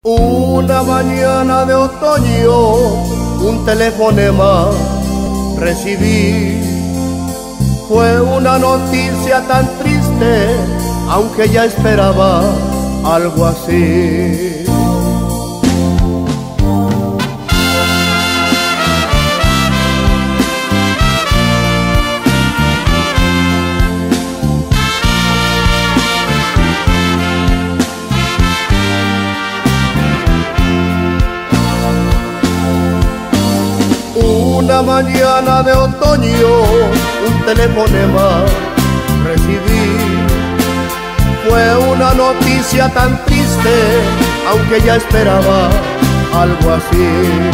Una mañana de otoño, un telefonema recibí. Fue una noticia tan triste, aunque ya esperaba algo así. Una mañana de otoño, un telefonema recibí. Fue una noticia tan triste, aunque ya esperaba algo así.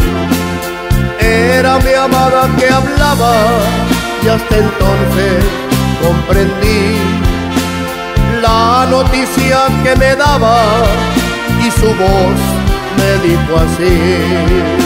Era mi amada que hablaba y hasta entonces comprendí la noticia que me daba y su voz me dijo así: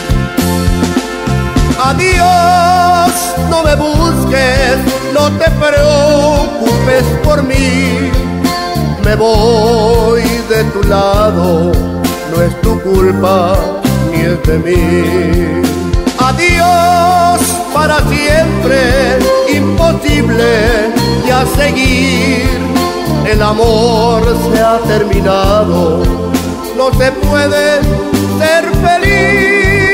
adiós, no me busques, no te preocupes por mí. Me voy de tu lado, no es tu culpa ni es de mí. Adiós, para siempre, imposible ya seguir. El amor se ha terminado, no se puede ser feliz.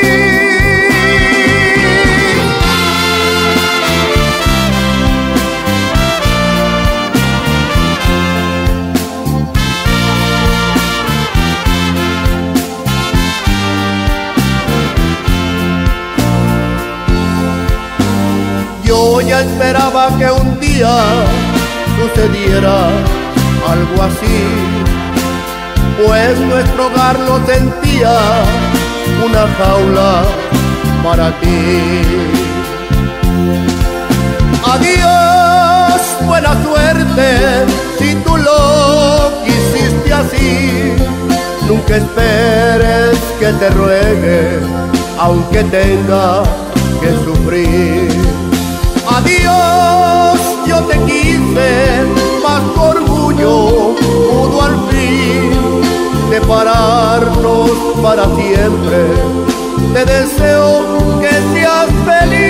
Yo ya esperaba que un día sucediera algo así, pues nuestro hogar lo sentía una jaula para ti. Adiós, buena suerte, si tú lo quisiste así. Nunca esperes que te ruegue, aunque tenga que sufrir. Adiós, yo te quise, mas tu orgullo pudo al fin separarnos para siempre. Te deseo que seas feliz.